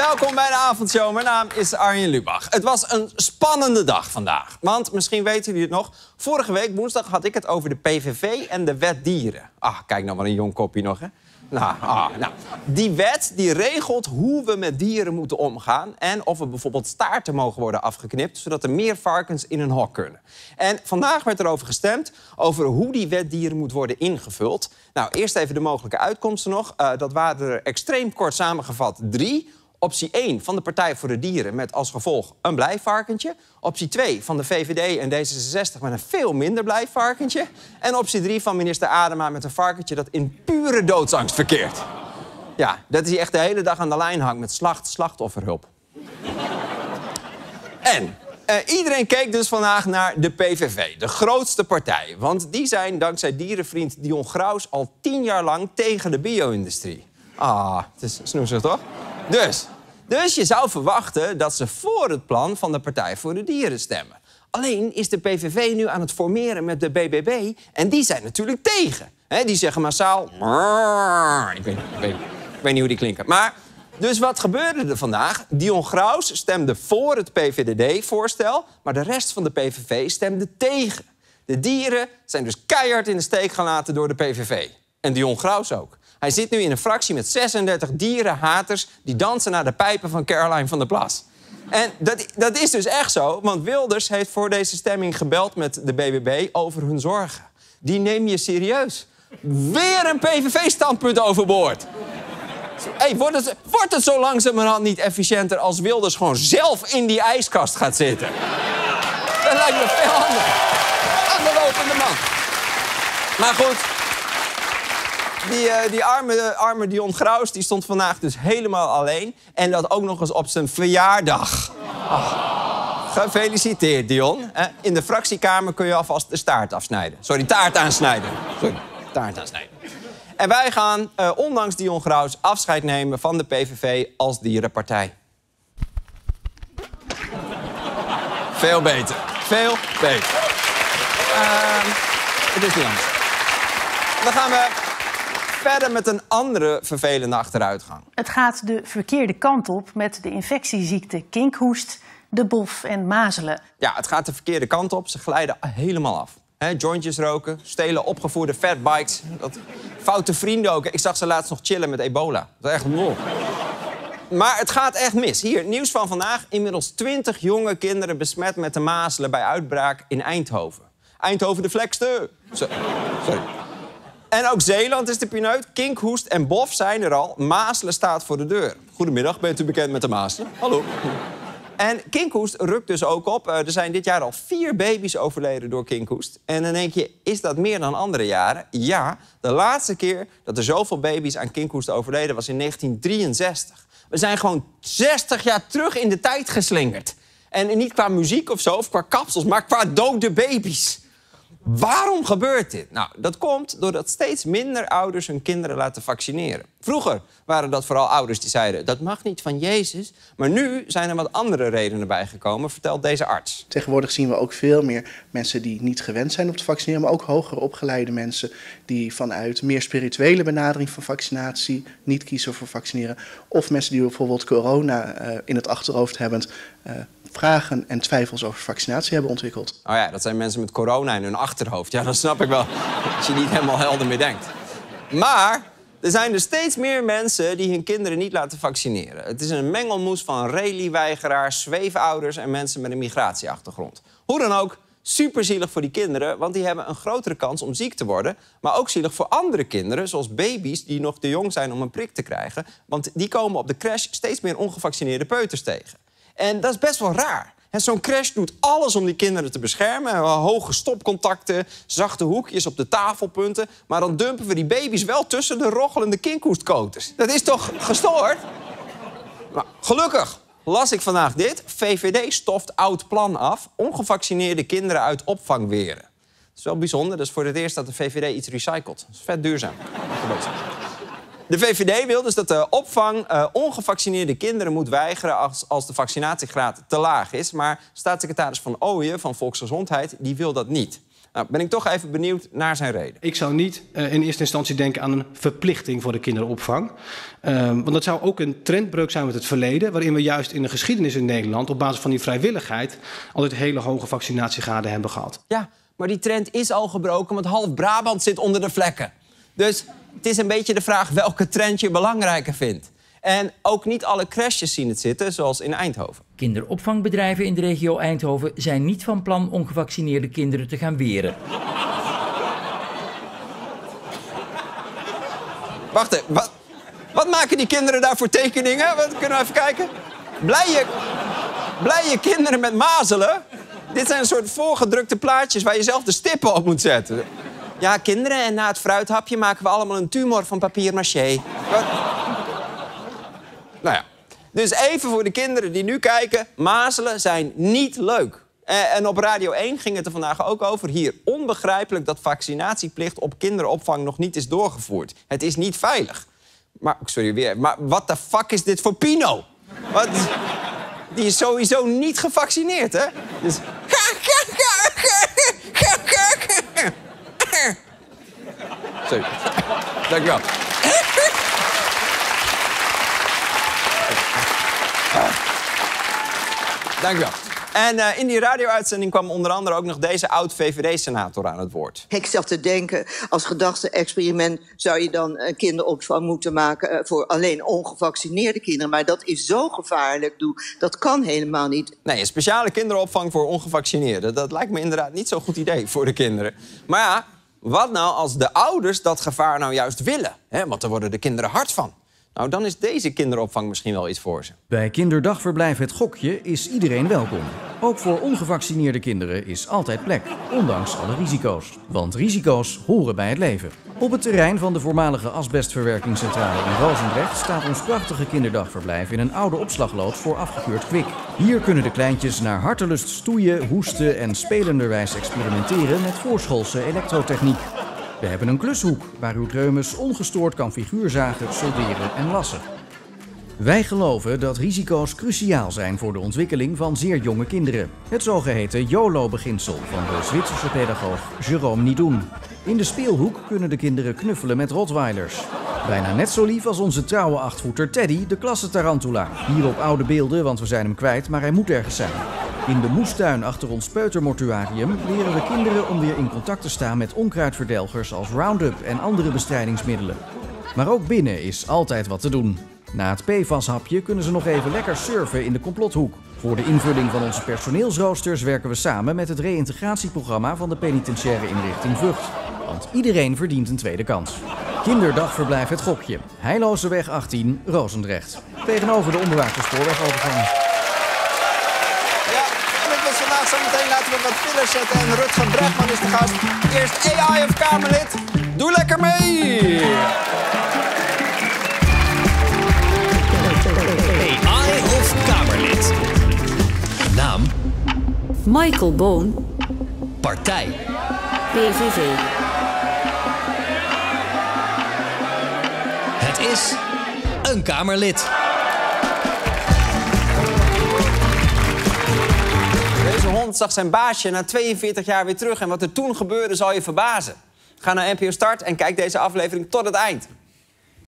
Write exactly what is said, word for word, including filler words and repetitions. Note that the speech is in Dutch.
Welkom bij de avondshow. Mijn naam is Arjen Lubach. Het was een spannende dag vandaag. Want misschien weten jullie het nog. Vorige week woensdag had ik het over de P V V en de wet dieren. Ah, kijk nou maar een jong kopje nog, hè. Nou, ah, nou, die wet die regelt hoe we met dieren moeten omgaan... en of er bijvoorbeeld staarten mogen worden afgeknipt... zodat er meer varkens in een hok kunnen. En vandaag werd erover gestemd over hoe die wet dieren moet worden ingevuld. Nou, eerst even de mogelijke uitkomsten nog. Uh, dat waren er extreem kort samengevat drie... Optie één van de Partij voor de Dieren met als gevolg een blij varkentje. Optie twee van de V V D en D zesenzestig met een veel minder blij varkentje. En optie drie van minister Adema met een varkentje dat in pure doodsangst verkeert. Ja, dat hij echt de hele dag aan de lijn hangt met slacht, slachtofferhulp. En uh, iedereen keek dus vandaag naar de P V V, de grootste partij. Want die zijn dankzij dierenvriend Dion Graus al tien jaar lang tegen de bio-industrie. Ah, het is snoezig, toch? Dus, dus je zou verwachten dat ze voor het plan van de Partij voor de Dieren stemmen. Alleen is de P V V nu aan het formeren met de B B B en die zijn natuurlijk tegen. He, die zeggen massaal... Ik weet, ik, weet, ik weet niet hoe die klinken. Maar, dus wat gebeurde er vandaag? Dion Graus stemde voor het P V D D-voorstel... maar de rest van de P V V stemde tegen. De dieren zijn dus keihard in de steek gelaten door de P V V. En Dion Graus ook. Hij zit nu in een fractie met zesendertig dierenhaters... die dansen naar de pijpen van Caroline van der Plas. En dat, dat is dus echt zo, want Wilders heeft voor deze stemming gebeld... met de B B B over hun zorgen. Die neem je serieus. Weer een P V V-standpunt overboord. Hey, wordt, het, wordt het zo langzamerhand niet efficiënter... als Wilders gewoon zelf in die ijskast gaat zitten? Dat lijkt me veel handiger. Aan de lopende man. Maar goed... Die, uh, die arme, arme Dion Graus die stond vandaag dus helemaal alleen. En dat ook nog eens op zijn verjaardag. Oh. Gefeliciteerd, Dion. Uh, in de fractiekamer kun je alvast de staart afsnijden. Sorry, taart aansnijden. Sorry, taart aansnijden. En wij gaan, uh, ondanks Dion Graus, afscheid nemen van de P V V als dierenpartij. Veel beter. Veel beter. Uh, het is niet anders. Dan gaan we... verder met een andere vervelende achteruitgang. Het gaat de verkeerde kant op met de infectieziekte kinkhoest, de bof en mazelen. Ja, het gaat de verkeerde kant op. Ze glijden helemaal af. He, jointjes roken, stelen opgevoerde fatbikes. Dat... Foute vrienden ook. Ik zag ze laatst nog chillen met ebola. Dat is echt lol. Maar het gaat echt mis. Hier, nieuws van vandaag. Inmiddels twintig jonge kinderen besmet met de mazelen bij uitbraak in Eindhoven. Eindhoven de flekste. So Sorry. En ook Zeeland is de pineut. Kinkhoest en bof zijn er al. Mazelen staat voor de deur. Goedemiddag, bent u bekend met de mazelen? Hallo. En kinkhoest rukt dus ook op. Er zijn dit jaar al vier baby's overleden door kinkhoest. En dan denk je, is dat meer dan andere jaren? Ja, de laatste keer dat er zoveel baby's aan kinkhoest overleden was in negentien drieënzestig. We zijn gewoon zestig jaar terug in de tijd geslingerd. En niet qua muziek of zo, of qua kapsels, maar qua dode baby's. Waarom gebeurt dit? Nou, dat komt doordat steeds minder ouders hun kinderen laten vaccineren. Vroeger waren dat vooral ouders die zeiden... dat mag niet van Jezus. Maar nu zijn er wat andere redenen bijgekomen, vertelt deze arts. Tegenwoordig zien we ook veel meer mensen die niet gewend zijn om te vaccineren... maar ook hoger opgeleide mensen die vanuit meer spirituele benadering van vaccinatie... niet kiezen voor vaccineren. Of mensen die bijvoorbeeld corona uh, in het achterhoofd hebben... Uh, vragen en twijfels over vaccinatie hebben ontwikkeld. Oh ja, dat zijn mensen met corona in hun achterhoofd. Ja, dan snap ik wel dat je niet helemaal helder meer denkt. Maar er zijn er steeds meer mensen die hun kinderen niet laten vaccineren. Het is een mengelmoes van relie-weigeraars, zweefouders en mensen met een migratieachtergrond. Hoe dan ook, superzielig voor die kinderen, want die hebben een grotere kans om ziek te worden. Maar ook zielig voor andere kinderen, zoals baby's die nog te jong zijn om een prik te krijgen. Want die komen op de crash steeds meer ongevaccineerde peuters tegen. En dat is best wel raar. Zo'n crash doet alles om die kinderen te beschermen. Hoge stopcontacten, zachte hoekjes op de tafelpunten. Maar dan dumpen we die baby's wel tussen de rochelende kinkhoestkoters. Dat is toch gestoord? Nou, gelukkig las ik vandaag dit. V V D stoft oud plan af. Ongevaccineerde kinderen uit opvang weren. Dat is wel bijzonder. Dat is voor het eerst dat de V V D iets recycelt. Dat is vet duurzaam. De V V D wil dus dat de opvang uh, ongevaccineerde kinderen moet weigeren... Als, als de vaccinatiegraad te laag is. Maar staatssecretaris Van Ooyen van Volksgezondheid die wil dat niet. Nou, ben ik toch even benieuwd naar zijn reden. Ik zou niet uh, in eerste instantie denken aan een verplichting voor de kinderopvang. Uh, want dat zou ook een trendbreuk zijn met het verleden, waarin we juist in de geschiedenis in Nederland op basis van die vrijwilligheid altijd hele hoge vaccinatiegraden hebben gehad. Ja, maar die trend is al gebroken, want half Brabant zit onder de vlekken. Dus het is een beetje de vraag welke trend je belangrijker vindt. En ook niet alle crèches zien het zitten, zoals in Eindhoven. Kinderopvangbedrijven in de regio Eindhoven zijn niet van plan ongevaccineerde kinderen te gaan weren. Wacht even, wat, wat maken die kinderen daar voor tekeningen? Wat, kunnen we even kijken? Blije, blije kinderen met mazelen? Dit zijn een soort voorgedrukte plaatjes waar je zelf de stippen op moet zetten. Ja, kinderen, en na het fruithapje maken we allemaal een tumor van papier-maché. Wat? Nou ja, dus even voor de kinderen die nu kijken. Mazelen zijn niet leuk. En op Radio één ging het er vandaag ook over. Hier, onbegrijpelijk dat vaccinatieplicht op kinderopvang nog niet is doorgevoerd. Het is niet veilig. Maar, sorry weer, maar wat de fuck is dit voor Pino? Wat? Die is sowieso niet gevaccineerd, hè? Dus... Sorry. Dank u wel. Dank u wel. En uh, in die radio-uitzending kwam onder andere ook nog deze oud-V V D-senator aan het woord. Ik zat te denken, als gedachte-experiment zou je dan een kinderopvang moeten maken uh, voor alleen ongevaccineerde kinderen. Maar dat is zo gevaarlijk, doe. Dat kan helemaal niet. Nee, een speciale kinderopvang voor ongevaccineerden. Dat lijkt me inderdaad niet zo'n goed idee voor de kinderen. Maar ja, wat nou als de ouders dat gevaar nou juist willen? Hè? Want daar worden de kinderen hard van. Nou, dan is deze kinderopvang misschien wel iets voor ze. Bij kinderdagverblijf Het Gokje is iedereen welkom. Ook voor ongevaccineerde kinderen is altijd plek, ondanks alle risico's. Want risico's horen bij het leven. Op het terrein van de voormalige asbestverwerkingscentrale in Rozendrecht staat ons prachtige kinderdagverblijf in een oude opslagloods voor afgekeurd kwik. Hier kunnen de kleintjes naar hartelust stoeien, hoesten en spelenderwijs experimenteren met voorschoolse elektrotechniek. We hebben een klushoek waar uw dreumes ongestoord kan figuurzagen, solderen en lassen. Wij geloven dat risico's cruciaal zijn voor de ontwikkeling van zeer jonge kinderen. Het zogeheten YOLO-beginsel van de Zwitserse pedagoog Jérôme Nidoun. In de speelhoek kunnen de kinderen knuffelen met rottweilers. Bijna net zo lief als onze trouwe achtvoeter Teddy, de klasse Tarantula. Hier op oude beelden, want we zijn hem kwijt, maar hij moet ergens zijn. In de moestuin achter ons peutermortuarium leren we kinderen om weer in contact te staan met onkruidverdelgers als Roundup en andere bestrijdingsmiddelen. Maar ook binnen is altijd wat te doen. Na het P F A S-hapje kunnen ze nog even lekker surfen in de complothoek. Voor de invulling van onze personeelsroosters werken we samen met het reïntegratieprogramma van de penitentiaire inrichting Vught. Want iedereen verdient een tweede kans. Kinderdagverblijf Het Gokje. Heilozeweg achttien, Rozendrecht. Tegenover de onbewaakte spoorwegovergang. Ja, en dat was vandaag zometeen. Laten we wat fillers zetten. En Rutger Bregman is de gast. Eerst A I of Kamerlid. Doe lekker mee! A I of Kamerlid. Naam? Michael Boon. Partij? P V V. Het is een Kamerlid. Deze hond zag zijn baasje na tweeënveertig jaar weer terug. En wat er toen gebeurde zal je verbazen. Ga naar N P O Start en kijk deze aflevering tot het eind.